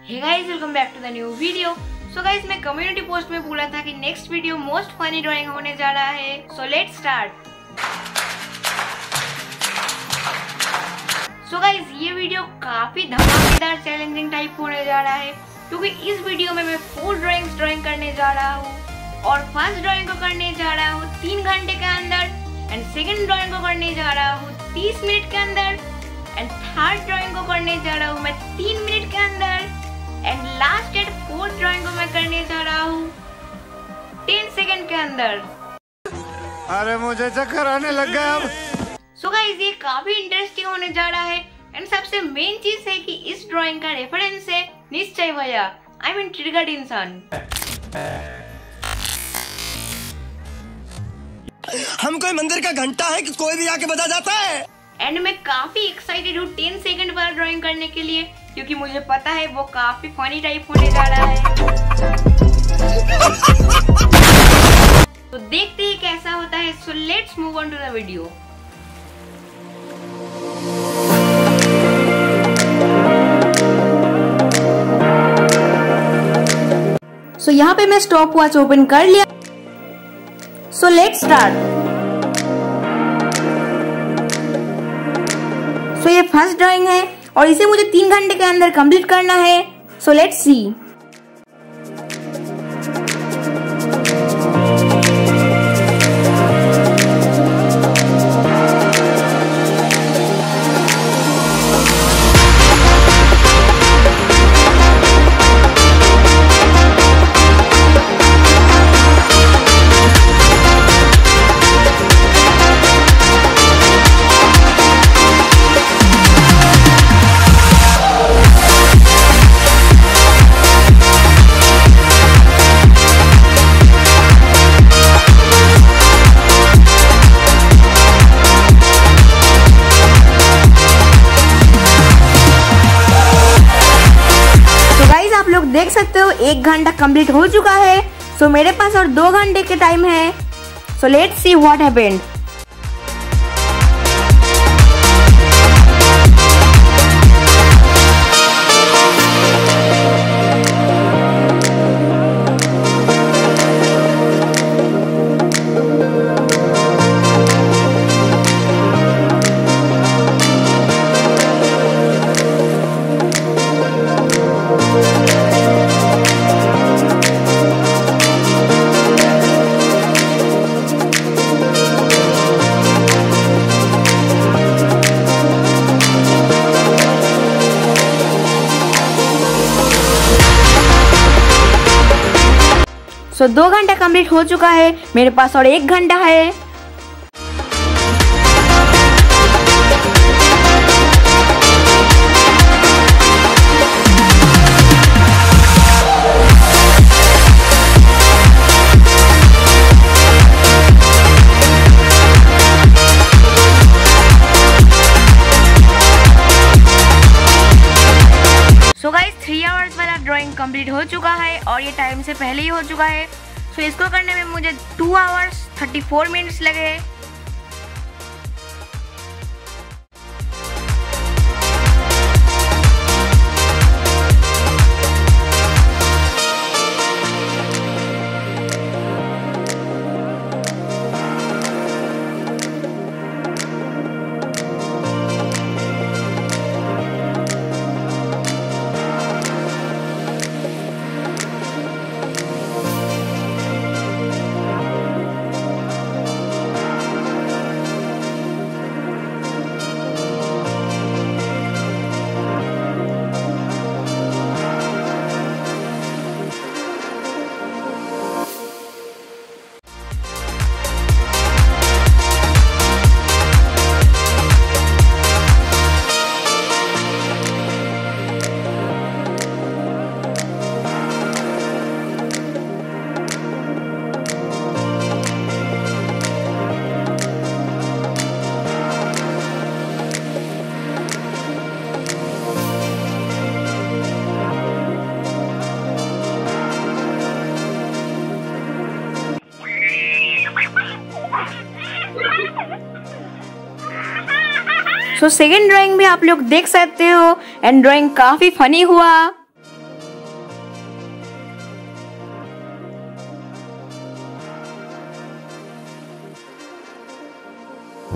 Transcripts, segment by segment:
Hey guys, welcome back to the new video. So guys, मैं community post में बोला था कि next video most funny drawing होने जा रहा है। So let's start. So guys, ये वीडियो काफी धमाकेदार चैलेंजिंग टाइप होने जा रहा है, क्योंकि इस वीडियो में मैं 4 ड्राइंग्स ड्राइंग करने जा रहा हूँ और फर्स्ट ड्राइंग को करने जा रहा हूँ 3 घंटे के अंदर एंड सेकंड ड्राइंग को करने जा रहा हूँ 30 मिनट के अंदर एंड थर्ड ड्राइंग को करने जा रहा हूँ मैं 3 मिनट के अंदर and last and fourth drawing को मैं करने जा रहा हूँ 10 सेकंड के अंदर। अरे मुझे चक्कर आने लग गया अब। सो गाइस, ये काफी इंटरेस्टिंग होने जा रहा है एंड सबसे मेन चीज है कि इस ड्राइंग का रेफरेंस है निश्चय भैया, आई मीन ट्रिगर्ड इंसान। हम कोई मंदिर का घंटा है कि कोई भी आके बजा जाता है। एंड मैं काफी एक्साइटेड हूँ 10 सेकंड वाला ड्राइंग करने के लिए, क्योंकि मुझे पता है वो काफी फनी टाइप होने जा रहा है। तो देखते हैं कैसा होता है। So let's move on to the video. So यहाँ पे मैं स्टॉप वॉच ओपन कर लिया। सो लेट्स स्टार्ट। सो ये फर्स्ट ड्राइंग है और इसे मुझे 3 घंटे के अंदर कंप्लीट करना है। So let's see. देख सकते हो 1 घंटा कंप्लीट हो चुका है। सो मेरे पास और 2 घंटे के टाइम है। So let's see what happened. So 2 घंटा कंप्लीट हो चुका है, मेरे पास और 1 घंटा है। सो गाइस, 3 आवर्स वाला ड्राइंग कंप्लीट हो चुका है और ये टाइम से पहले ही हो चुका है। सो इसको करने में मुझे 2 आवर्स 34 मिनट्स लगे। सो सेकंड ड्राइंग भी आप लोग देख सकते हो एंड ड्राइंग काफी फनी हुआ।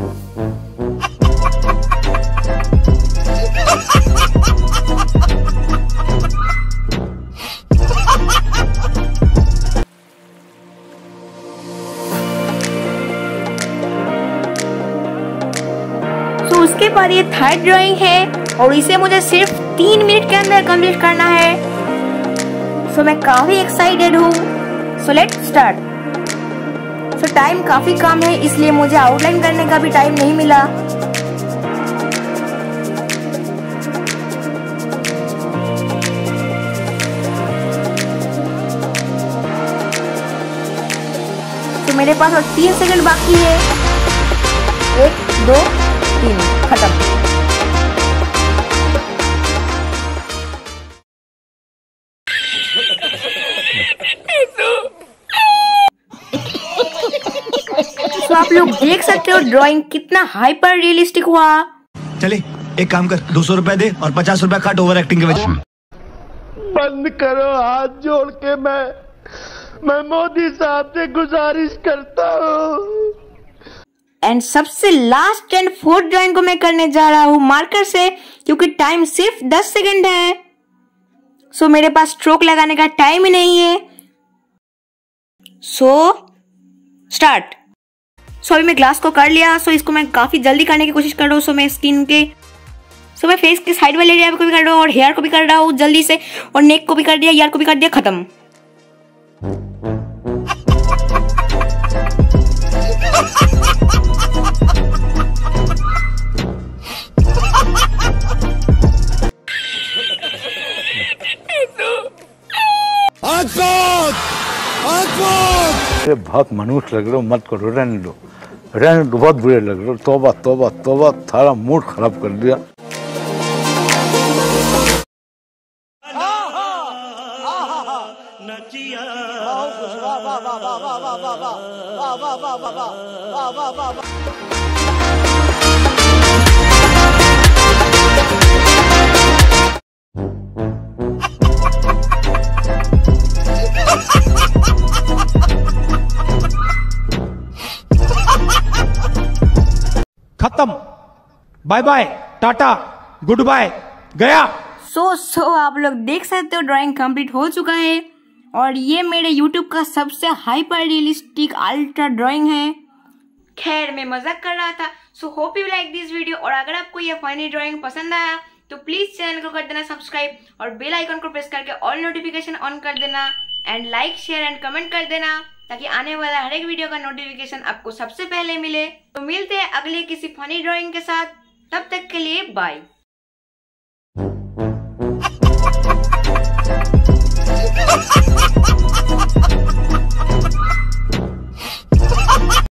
तो उसके बाद ये थर्ड ड्राइंग है और इसे मुझे सिर्फ 3 मिनट के अंदर कंप्लीट करना है। सो मैं काफी एक्साइटेड हूँ। So let's start. So time काफी कम है, इसलिए मुझे आउटलाइन करने का भी टाइम नहीं मिला। तो मेरे पास और 3 सेकंड बाकी है। 1 2 3 खत्म। तो आप लोग देख सकते हो ड्राइंग कितना हाइपर रियलिस्टिक हुआ। चले एक काम कर, 200 रुपए दे और 50 रुपए काट ओवर एक्टिंग के वजह। बंद करो, हाथ जोड़ के मैं मोदी साहब से गुजारिश करता हूँ। एंड सबसे लास्ट एंड फोर्थ ड्राइंग को मैं करने जा रहा हूँ मार्कर से, क्योंकि टाइम सिर्फ 10 सेकंड है। सो मेरे पास स्ट्रोक लगाने का टाइम ही नहीं है। So start. सो अभी मैं ग्लास को कर लिया। सो इसको मैं काफी जल्दी करने की कोशिश कर रहा हूँ। सो मैं स्किन के मैं फेस के साइड वाले एरिया को भी कर रहा हूँ और हेयर को भी कर रहा हूँ जल्दी से, और नेक को भी कर दिया, ईयर को भी कर दिया, खत्म। अरे बहुत मनुष्य लग रहे हो, मत करो, रहने दो, बहुत बुरे लग रहे हो। तौबा तौबा तौबा, थारा मूड खराब कर दिया। खत्म, bye bye, tata, goodbye, गया। सो आप लोग देख सकते हो ड्राइंग कंप्लीट हो चुका है और ये मेरे YouTube का सबसे हाइपर रियलिस्टिक अल्ट्रा ड्राइंग है। खैर मैं मजाक कर रहा था। So hope you like this video, और अगर आपको ये फनी ड्राइंग पसंद आया तो प्लीज चैनल को कर देना सब्सक्राइब और बेल आइकन को प्रेस करके ऑल नोटिफिकेशन ऑन कर देना, and like share and comment कर देना, ताकि आने वाला हर एक वीडियो का नोटिफिकेशन आपको सबसे पहले मिले। तो मिलते हैं अगले किसी फनी ड्राइंग के साथ, तब तक के लिए बाय।